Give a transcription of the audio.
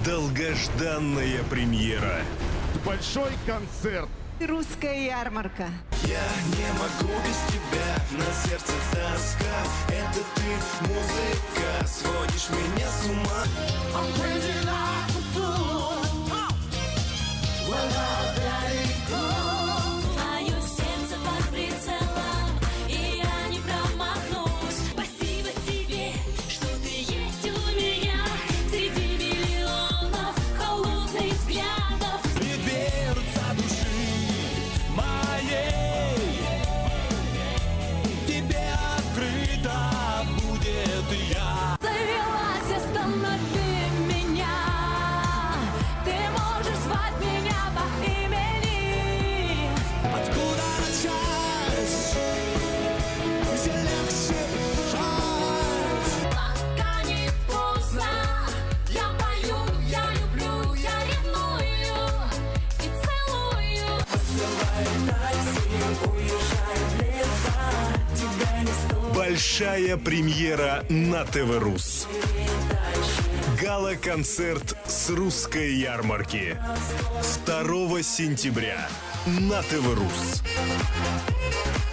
Долгожданная премьера. Большой концерт. Русская ярмарка. Я не могу без тебя, на сердце тоска. Это ты, музыка, сводишь меня с ума. Мое сердце под прицелом, и я не промахнусь. Спасибо тебе, что ты есть у меня среди миллионов холодных взглядов. Дверца души моей тебе открыта будет я. Завелась, останови меня. Ты можешь звать меня по имени. Откуда начать? Где легче дышать? Пока не поздно. Я пою, я люблю, я ревную и целую. Посылай такси, уезжай влево. Тебя не стоит. Большая премьера на ТВ Рус. Гала-концерт с русской ярмарки. 2 сентября на ТВ Рус.